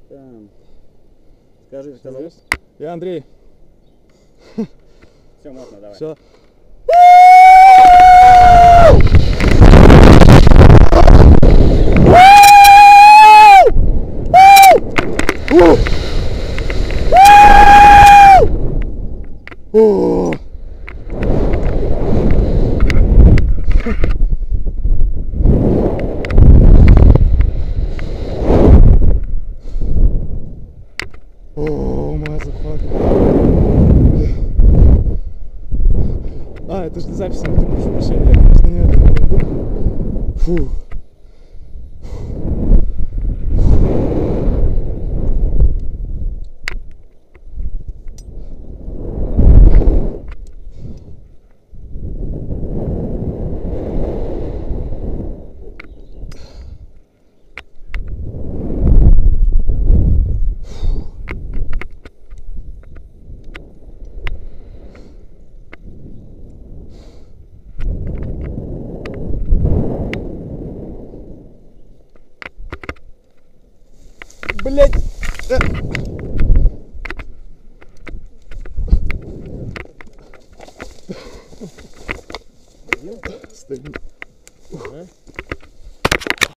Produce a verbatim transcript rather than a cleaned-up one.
Там. Скажи, что зовут? Я Андрей. Все, можно, давай. Все. О, мазафака. А, это же запись, не прошу прощения, я, конечно, не это. Фу. Блять! Стоит.